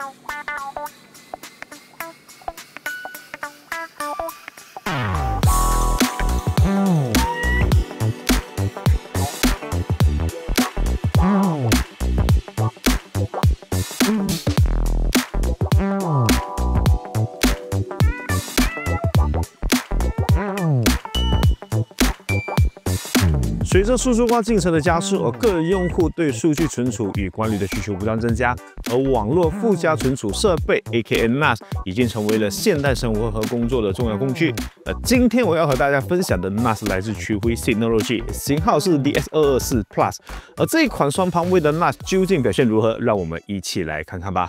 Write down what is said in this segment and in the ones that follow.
随着数字化进程的加速，个人用户对数据存储与管理的需求不断增加，而网络附加存储设备 （AKA NAS） 已经成为了现代生活和工作的重要工具。今天我要和大家分享的 NAS 来自群晖 Synology， 型号是 DS224 Plus。而这一款双盘位的 NAS 究竟表现如何？让我们一起来看看吧。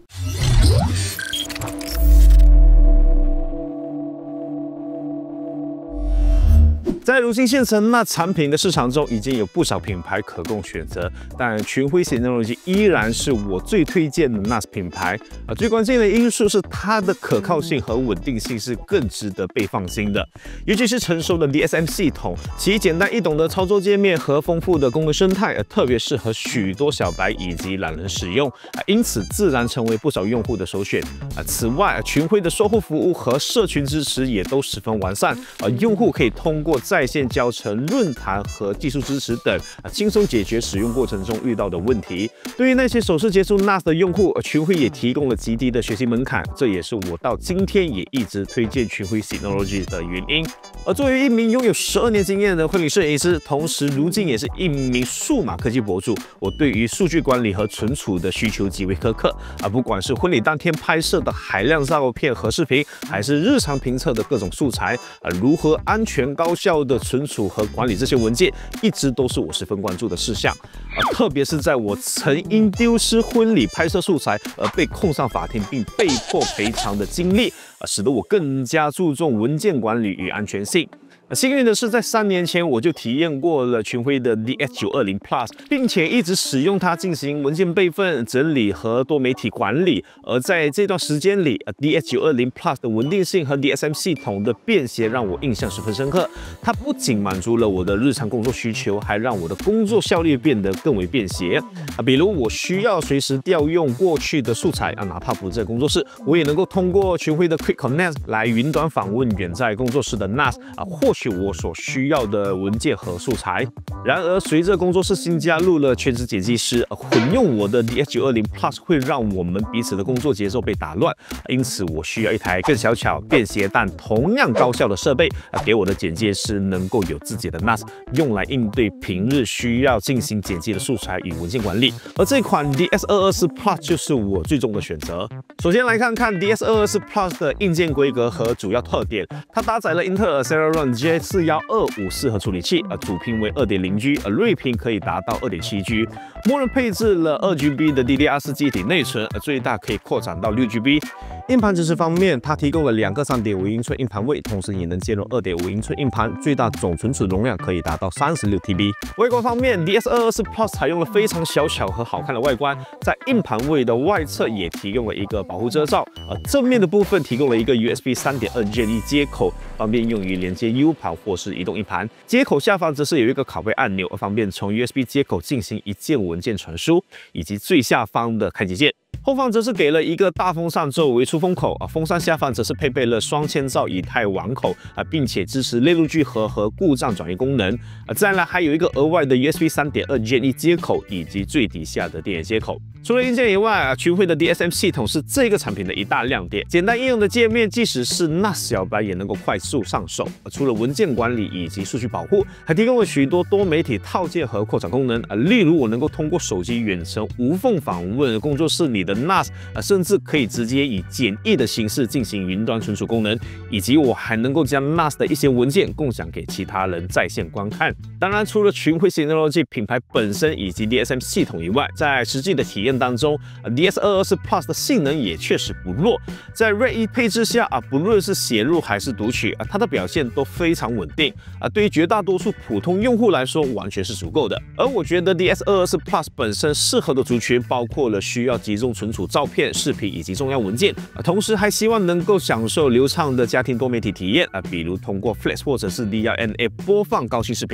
在如今现成NAS产品的市场中，已经有不少品牌可供选择，但群晖 Synology 依然是我最推荐的 NAS 品牌。最关键的因素是它的可靠性和稳定性是更值得被放心的。尤其是成熟的 DSM 系统，其简单易懂的操作界面和丰富的功能生态，特别适合许多小白以及懒人使用，因此自然成为不少用户的首选。此外，群晖的售后服务和社群支持也都十分完善，用户可以通过在线教程、论坛和技术支持等，轻松解决使用过程中遇到的问题。对于那些首次接触 NAS 的用户，群晖也提供了极低的学习门槛，这也是我到今天也一直推荐群晖 Synology 的原因。而作为一名拥有12年经验的婚礼摄影师，同时如今也是一名数码科技博主，我对于数据管理和存储的需求极为苛刻。不管是婚礼当天拍摄的海量照片和视频，还是日常评测的各种素材，如何安全高效的存储和管理这些文件，一直都是我十分关注的事项。特别是在我曾因丢失婚礼拍摄素材而被控上法庭并被迫赔偿的经历，使得我更加注重文件管理与安全性。 幸运的是，在3年前我就体验过了群晖的 DS920 Plus， 并且一直使用它进行文件备份、整理和多媒体管理。而在这段时间里，DS920 Plus 的稳定性和 DSM 系统的便携让我印象十分深刻。它不仅满足了我的日常工作需求，还让我的工作效率变得更为便携。比如我需要随时调用过去的素材哪怕不在工作室，我也能够通过群晖的 Quick Connect 来云端访问远在工作室的 NAS 获取我所需要的文件和素材。然而，随着工作室新加入了全职剪辑师，混用我的 DS920 Plus 会让我们彼此的工作节奏被打乱，因此我需要一台更小巧、便携但同样高效的设备，给我的剪接师能够有自己的 NAS， 用来应对平日需要进行剪辑的素材与文件管理。而这款 DS224 Plus 就是我最终的选择。首先来看看 DS224 Plus 的硬件规格和主要特点，它搭载了英特尔 Celeron J41254适合处理器，主频为 2.0G， 睿频可以达到 2.7G， 默认配置了 2GB 的 DDR4 记忆体内存，最大可以扩展到 6GB。 硬盘支持方面，它提供了2个 3.5英寸硬盘位，同时也能接入 2.5英寸硬盘，最大总存储容量可以达到 36TB。 外观方面 ，DS224 Plus 采用了非常小巧和好看的外观，在硬盘位的外侧也提供了一个保护遮罩，正面的部分提供了一个 USB 3.2 Gen 接口，方便用于连接 U 盘或是移动硬盘。接口下方则是有一个拷贝按钮，方便从 USB 接口进行一键文件传输，以及最下方的开机键。 后方则是给了一个大风扇作为出风口，风扇下方则是配备了双千兆以太网口，并且支持类路聚合和故障转移功能。再来还有一个额外的 USB 3.2 Gen 接口以及最底下的电源接口。除了硬件以外，群晖的 DSM 系统是这个产品的一大亮点。简单易用的界面，即使是 NAS 小白也能够快速上手。除了文件管理以及数据保护，还提供了许多多媒体套件和扩展功能。例如我能够通过手机远程无缝访问工作室里的 NAS， 甚至可以直接以简易的形式进行云端存储功能，以及我还能够将 NAS 的一些文件共享给其他人在线观看。当然，除了群晖 Synology 品牌本身以及 DSM 系统以外，在实际的体验当中 ，DS224 Plus 的性能也确实不弱。在 RAID 1配置下不论是写入还是读取它的表现都非常稳定对于绝大多数普通用户来说完全是足够的。而我觉得 DS224 Plus 本身适合的族群包括了需要集中存储照片、视频以及重要文件，同时还希望能够享受流畅的家庭多媒体体验比如通过 Flex 或者是 DLNA 播放高清视频等。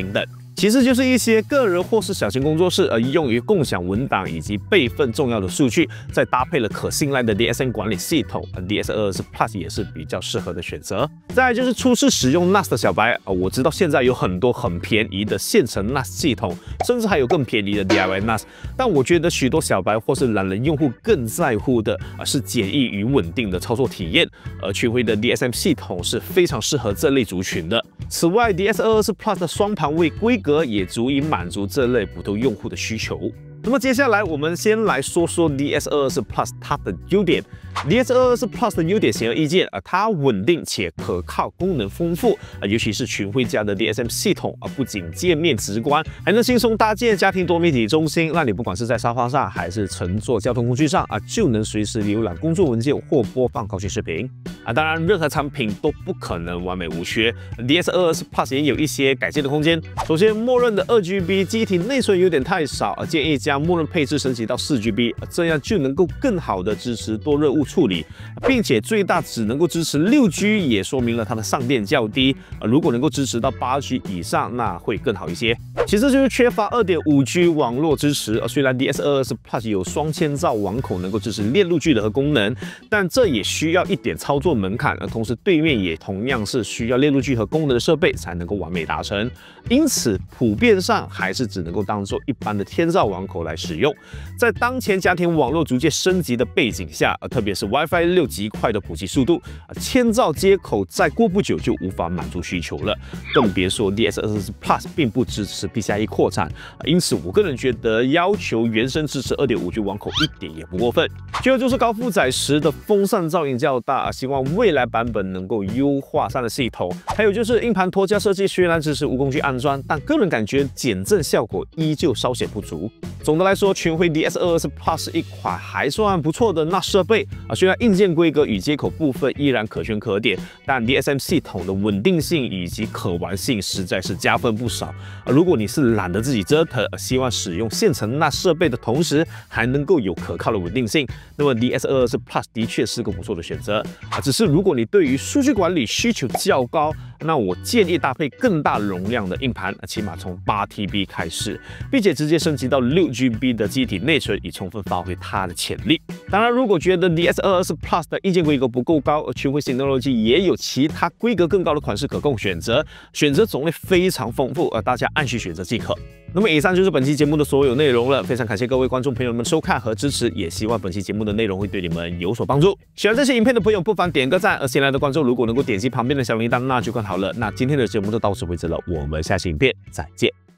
其次就是一些个人或是小型工作室用于共享文档以及备份重要的数据，再搭配了可信赖的 DSM 管理系统，DS224 Plus 也是比较适合的选择。再来就是初次使用 NAS 的小白我知道现在有很多很便宜的现成 NAS 系统，甚至还有更便宜的 DIY NAS， 但我觉得许多小白或是懒人用户更在乎的是简易与稳定的操作体验，而群晖的 DSM 系统是非常适合这类族群的。此外 ，DS224 Plus 的双盘位规格也足以满足这类普通用户的需求。那么接下来我们先来说说 DS224 Plus 它的优点。DS224 Plus 的优点显而易见它稳定且可靠，功能丰富尤其是群晖家的 DSM 系统不仅界面直观，还能轻松搭建家庭多媒体中心，让你不管是在沙发上还是乘坐交通工具上就能随时浏览工作文件或播放高清视频当然，任何产品都不可能完美无缺 ，DS224 Plus 也有一些改进的空间。首先，默认的2GB 机体内存有点太少建议将默认配置升级到4GB，这样就能够更好的支持多任务处理，并且最大只能够支持6G， 也说明了它的上电较低。如果能够支持到8G 以上，那会更好一些。其次就是缺乏 2.5G 网络支持，虽然 DS224 Plus 有双千兆网口能够支持链路距的功能，但这也需要一点操作门槛，同时对面也同样是需要链路聚合功能的设备才能够完美达成，因此普遍上还是只能够当做一般的千兆网口来使用。在当前家庭网络逐渐升级的背景下，特别是 WiFi 6极快的普及速度，千兆接口再过不久就无法满足需求了，更别说 DS224 Plus 并不支持 PCIe 扩展，因此我个人觉得要求原生支持 2.5G 网口一点也不过分。最后就是高负载时的风扇噪音较大，希望未来版本能够优化散热系统。还有就是硬盘托架设计虽然支持无工具安装，但个人感觉减震效果依旧稍显不足。总的来说，群晖 DS224 Plus 是一款还算不错的NAS 设备虽然硬件规格与接口部分依然可圈可点，但 DSM 系统的稳定性以及可玩性实在是加分不少。如果你是懒得自己折腾，希望使用现成NAS 设备的同时还能够有可靠的稳定性，那么 DS224 Plus 的确是个不错的选择只是如果你对于数据管理需求较高，那我建议搭配更大容量的硬盘，起码从 8TB 开始，并且直接升级到 6GB 的机体内存，以充分发挥它的潜力。当然，如果觉得 DS224 Plus 的硬件规格不够高，群晖 Synology 也有其他规格更高的款式可供选择，选择种类非常丰富，大家按需选择即可。那么以上就是本期节目的所有内容了，非常感谢各位观众朋友们收看和支持，也希望本期节目的内容会对你们有所帮助。喜欢这些影片的朋友不妨点个赞，而新来的观众如果能够点击旁边的小铃铛，那就更好了。那今天的节目就到此为止了，我们下期影片再见。